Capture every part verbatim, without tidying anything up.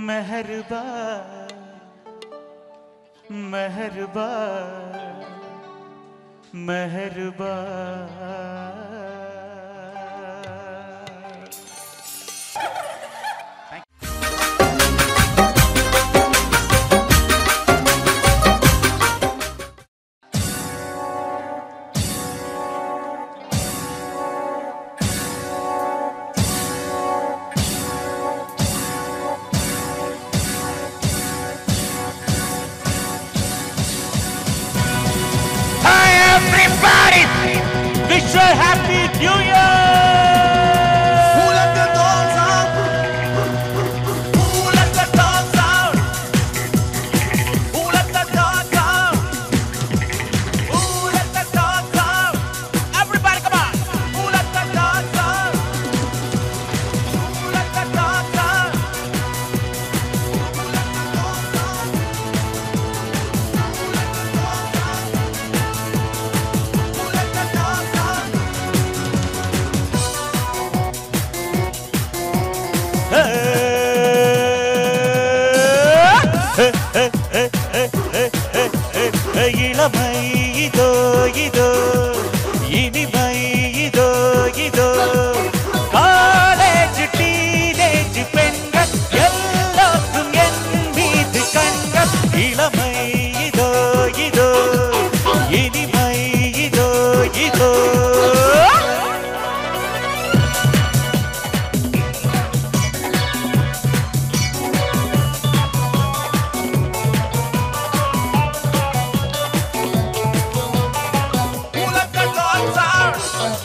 मेहरबा मेहरबा मेहरबा Wish you a happy New Year! Who let the dogs out? Who let the dogs out? Who let the dogs out? Who let the dogs out? Everybody come on! Who let the dogs out? Who let the dogs out? Who let the dogs out? Who let the dogs out? இளமை இதோ இதோ இனிமை இதோ இதோ college teenage பெண்கள் எல்லோருக்கும் என் மீது கண்கள் இளமை இதோ இதோ இனிமை இதோ இதோ Who let the dogs out?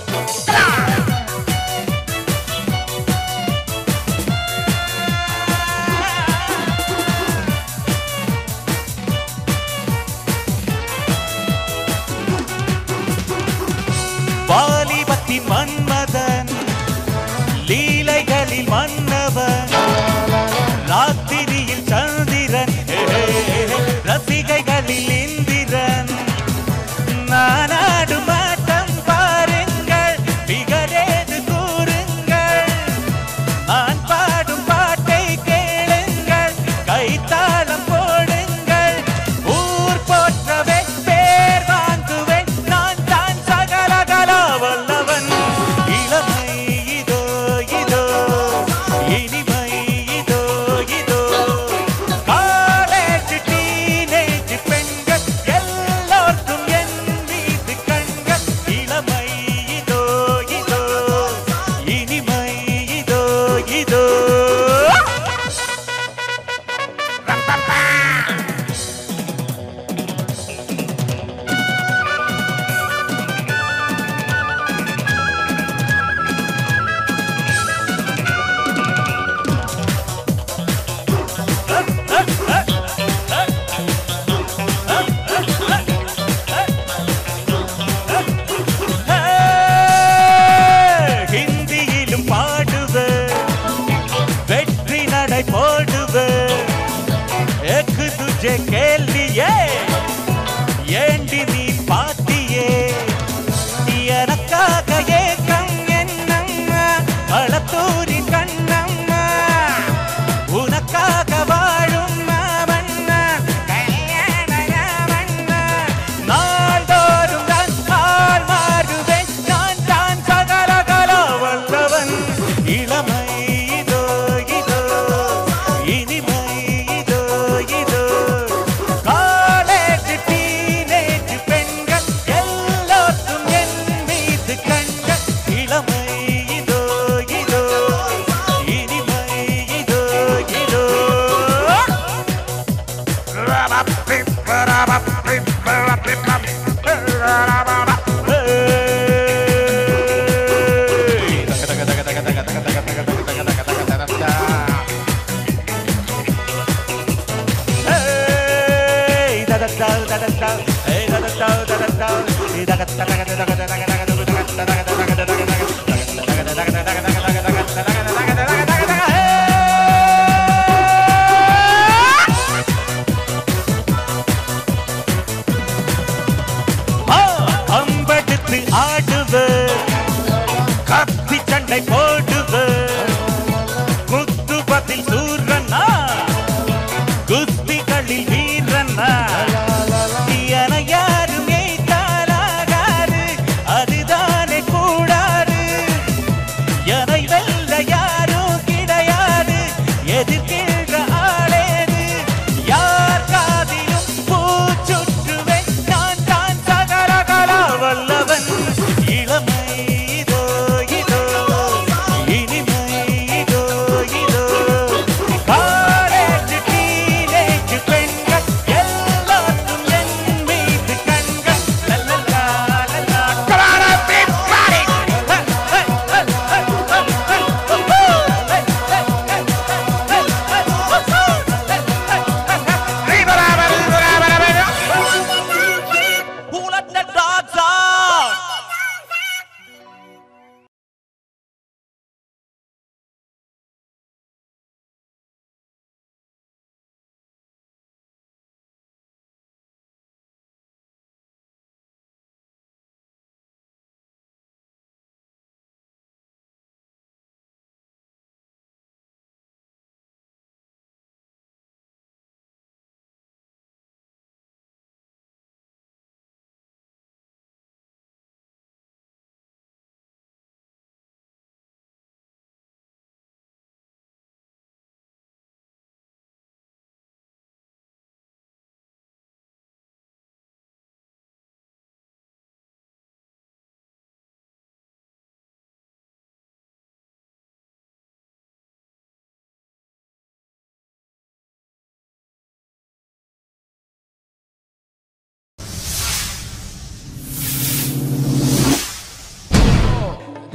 வாலிபத்தின் Manmadhan லீலைகளில் மன்னவன் ராத்திரியில் சந்திரன் ரசிகைகளில் இந்திரன் நானாடும் ஆட்டம் பாருங்கள் பிகரேது கூறுங்கள் நான் பாடும் பாட்டை கேளுங்கள் கைத்தாளம் போடுங்கள் ஊர் போற்றவே பேர் வாங்குவேன் நான் தான் சகலகலா வல்லவன் இளமை இதோ இதோ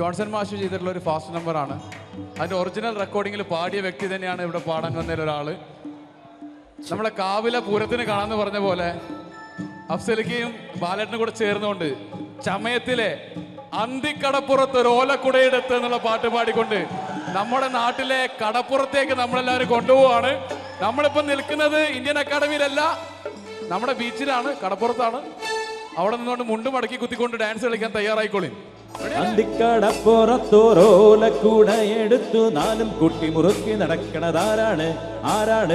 ജോൺസൺ മാസ്റ്റർ ചെയ്തിട്ടുള്ള ഒരു ഫാസ്റ്റ് നമ്പറാണ്. അതിൻ്റെ ഒറിജിനൽ റെക്കോർഡിങ്ങിൽ പാടിയ വ്യക്തി തന്നെയാണ് ഇവിടെ പാടാൻ വന്നതിൽ ഒരാൾ. നമ്മളെ കാവിലെ പൂരത്തിന് കാണാമെന്ന് പറഞ്ഞ പോലെ അഫ്സലിക്കയും ബാലേട്ടനും കൂടെ ചേർന്നുകൊണ്ട് ചമയത്തിലെ അന്തിക്കടപ്പുറത്ത് ഒരു ഓലക്കുടയെടുത്ത് എന്നുള്ള പാട്ട് പാടിക്കൊണ്ട് നമ്മുടെ നാട്ടിലെ കടപ്പുറത്തേക്ക് നമ്മളെല്ലാവരും കൊണ്ടുപോവാണ്. നമ്മളിപ്പോൾ നിൽക്കുന്നത് ഇന്ത്യൻ അക്കാഡമിയിലല്ല, നമ്മുടെ ബീച്ചിലാണ്, കടപ്പുറത്താണ്. അവിടെ നിന്നുകൊണ്ട് മുണ്ട് മടക്കി കുത്തിക്കൊണ്ട് ഡാൻസ് കളിക്കാൻ തയ്യാറായിക്കോളി. അന്തിക്കടപ്പുറത്തോരോലക്കൂട എടുത്തു നാലും കുട്ടി മുറുക്കി നടക്കണതാരാണ്? ആരാണ്?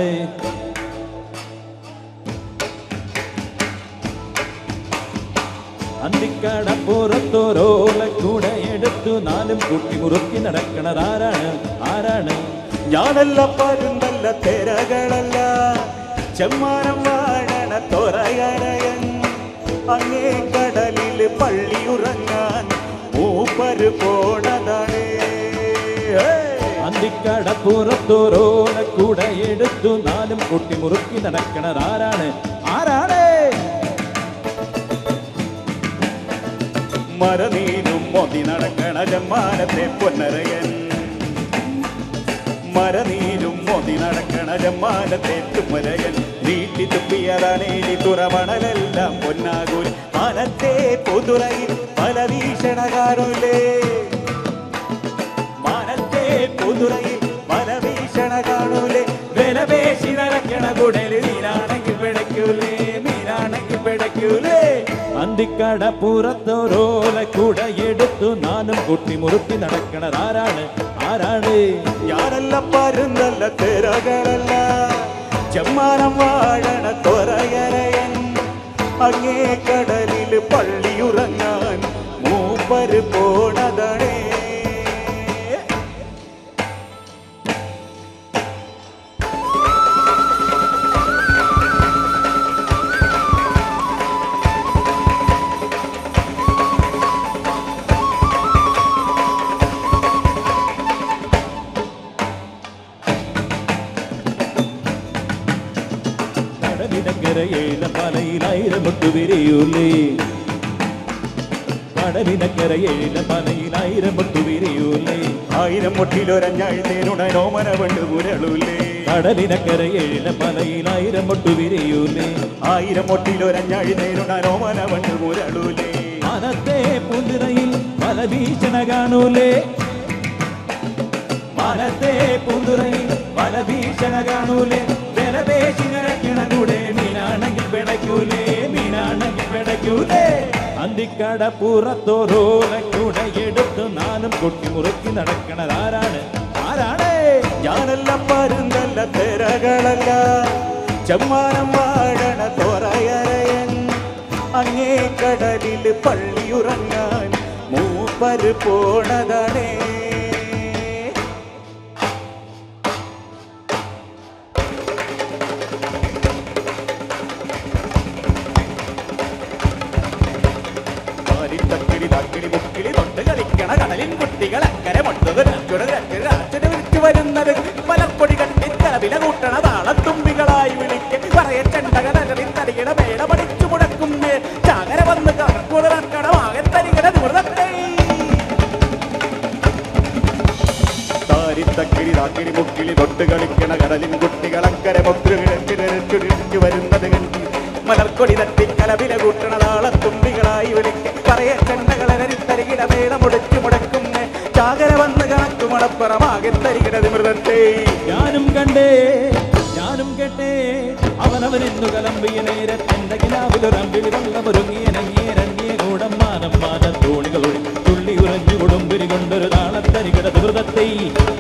അന്തിക്കടപ്പുറത്തോരോലക്കൂട എടുത്തു നാലും കുട്ടി മുറുക്കി നടക്കണതാരാണ്? ആരാണ്? ഞാനല്ല പരുന്തല്ല തെരകളല്ല ചെമ്മാനം വാഴണ തൊറയരയൻ അങ്ങേ കടലിൽ പള്ളിയുറങ്ങാൻ മൂപ്പര് പോണതാണ്. അന്തിക്കടപ്പുറത്തോരോലക്കൂട എടുത്തു നാലും കുട്ടി മുറുക്കി നടക്കണതാരാണ്? ആരാണ്? മരനീരും മൊതി നടക്കണ ജമ്മാനത്തെ പൊന്നരയൻ മരനീരും മൊതി നടക്കണ ജമ്മാനത്തെ തുമ്മരയൻ നീട്ടി തുപ്പിയതാണേലി തുറമണലെല്ലാം പൊന്നാകൂൽ മനത്തെ പൊതുറയിൽ പല വീക്ഷണകാരുലേ മനത്തെ പൊതുറയിൽ പല വീക്ഷണ കാണൂലേ വിലപേശി നടക്കണ കുടല് നീരാണെങ്കിൽ പിടയ്ക്കൂലേ നീരാണെങ്കിൽ പിടയ്ക്കൂലേ. അന്തിക്കടപ്പുറത്തോരോലക്കൂട എടുത്തു നാലും കുട്ടി മുറുക്കി നടക്കണതാരാണ്? ആരാണ്? ഞാനല്ല പരുന്തല്ല തെരകളല്ല ചെമ്മാനം വാഴണ തൊറയരയൻ അങ്ങേ കടലിൽ പള്ളിയുറങ്ങാൻ മൂപ്പര് പോണതണേ. കടലിനക്കരയേല പലയിലായിരമൊട്ടു വിരിയൂലേ കടലിനക്കരയേല പലയിലായിരമൊട്ടു വിരിയൂലേ ആയിരം മുട്ടിലൊരഞ്ഞാഴ്ത്തേനുടനോമന വേണ്ട മുരളൂലേ കടലിനക്കരയേല പലയിലായിരമൊട്ടു വിരിയൂലേ ആയിരം മുട്ടിലൊരഞ്ഞാഴ്ത്തേനുടനോമന വേണ്ട മുരളൂലേ മനത്തെ പുതിരയിൽ പല ഭീഷണ കാണൂലേ മനത്തെ പുതിരയിൽ പല ഭീഷണ കാണൂലേ വിലപേശി നടക്കണ കൂടെ മീനാണെങ്കിൽ പിടയ്ക്കൂലേ മീനാണെങ്കിൽ പിടയ്ക്കൂലേ. അന്തിക്കടപ്പുറത്തോരോലക്കൂട എടുത്തു നാലും കുട്ടി മുറുക്കി നടക്കണതാരാണ്? ആരാണ്? ഞാനല്ല പരുന്തല്ല തെരകളല്ല ചെമ്മാനം വാഴണ തൊറയരയൻ അങ്ങേ കടലിൽ പള്ളിയുറങ്ങാൻ മൂപ്പര് പോണതണേ. തക്കിടി തക്കിടി മുക്കിളി തൊട്ട് കളിക്കണ കടലിൻ കുട്ടികൾ അക്കരെ മൊട്ടത് വിളിച്ചു വരുന്നത് മലപ്പൊടി കണ്ടി കലവില കൂട്ടണ താളത്തുമ്പികളായി വിളിക്ക് പറയ ചെണ്ടകടലിൽ തരികിട മേട പഠിച്ചു മുടക്കും ചാകര വന്ന് കടമാകെ തരികിട നിവൃത്തേ താരിത്തക്കിടി താക്കിടി മുക്കിളി തൊട്ട് കളിക്കണ കടലിൻ കുട്ടികൾ അക്കരെ മൊട്ടു വിളിച്ചു വരുന്നത് കണ്ടി മലർക്കൊടി തട്ടി കലവില കൂട്ടണ താളത്തുമ്പികളായി വിളിക്ക് പറയ ചെണ്ടകളരി തരികിട മേട മുടച്ചു മുടക്കും ചാകര വന്ന് കണക്കു മണപ്പുറമാകെ തരികിട നിമൃതത്തെ. ഞാനും കണ്ടേ ഞാനും കേട്ടേ അവനവനെന്നു കലമ്പിയ നേരത്തെന്റെ കിനാവിലൊരമ്പിളി വെള്ളമൊരുങ്ങിയനങ്ങിയരങ്ങിയ കൂടം മാനം മാനം തോണികളൊഴി തുള്ളി ഉറഞ്ഞു കൊടുമ്പിരി കൊണ്ടൊരു താളത്തരികിട നിവൃതത്തെ.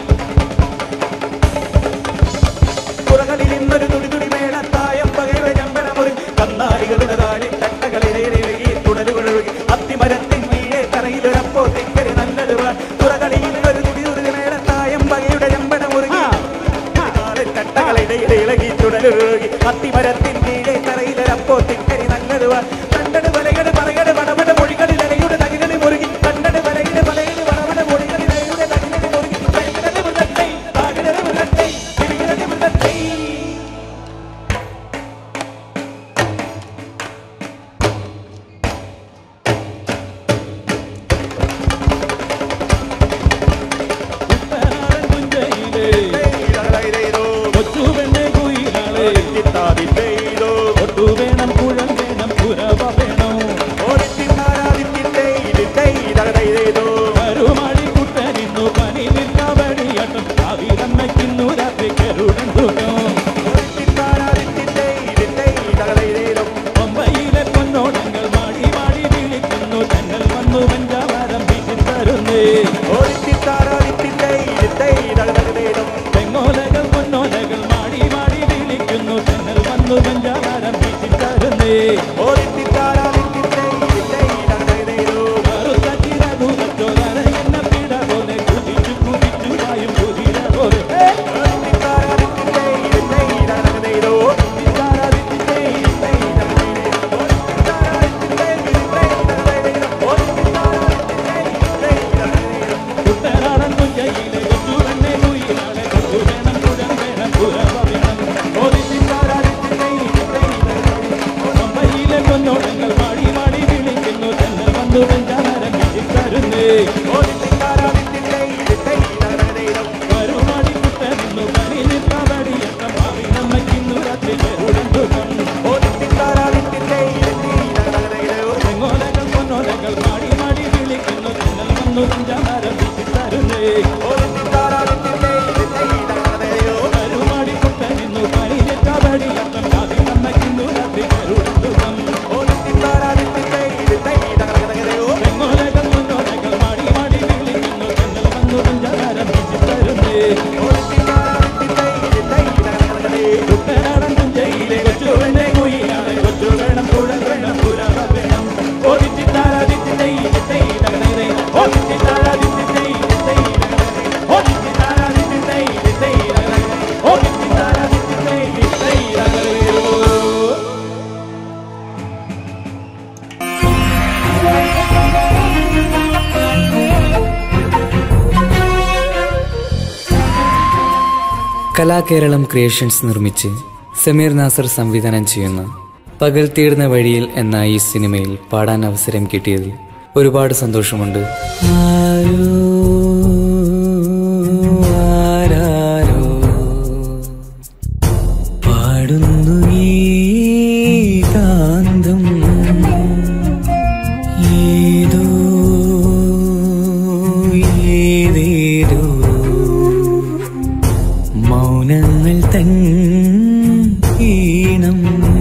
പുറകളിൽ ഇന്നൊരു തുടി തുടി മേളത്തായം പകയുടെ ചമ്പനമൊരു കന്നാലികളുടെ താഴെ തട്ടകളിലേറെ തുടരുകൊഴുകി അത്തിമരത്തിൻ വീഴെ കറയിലൊരപ്പോ തെക്കരി നല്ലത് പുറകളിൽ ഒരു തുടി തുടി മേളത്തായം പകയുടെ ചമ്പനമൊരുകി തട്ടകളിടയിലെ ഇളകി തുടരുകി അത്തിമരത്തിൻ വീഴെ കറയിലൊരപ്പോ തെക്കരി നല്ലത് കണ്ടട് വലകട് പറകട് വടവട മൊഴികളിൽ ഇലയുടെ തകിടടി മുറുകി കണ്ടട് വലയുടെ വലയുടെ വടവട മൊഴികളിൽ ഇലയുടെ തകിടടി മുറുകി തകിടടി മൃതത്തെ താകിടടി മൃതത്തെ തിരികിടടി മൃതത്തെ. കലാകേരളം ക്രിയേഷൻസ് നിർമ്മിച്ച് സമീർ നാസർ സംവിധാനം ചെയ്യുന്ന പകൽ തീർന്ന വഴിയിൽ എന്ന ഈ സിനിമയിൽ പാടാൻ അവസരം കിട്ടിയതിൽ ഒരുപാട് സന്തോഷമുണ്ട്. പാടുന്നു ഈ കാന്തം ഏതോ ഏതേതോ മൗനങ്ങൾ തൻ ഈണം.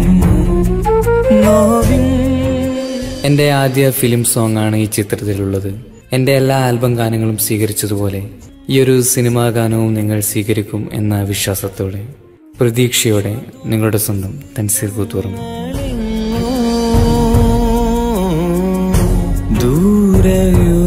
എൻ്റെ ആദ്യ ഫിലിം സോങ് ആണ് ഈ ചിത്രത്തിലുള്ളത്. എൻ്റെ എല്ലാ ആൽബം ഗാനങ്ങളും സ്വീകരിച്ചതുപോലെ ഈ ഒരു സിനിമാ ഗാനവും നിങ്ങൾ സ്വീകരിക്കും എന്ന വിശ്വാസത്തോടെ പ്രതീക്ഷയോടെ നിങ്ങളുടെ സ്വന്തം തൻസീർ കൂത്തുപറമ്പ്. ദൂരയോ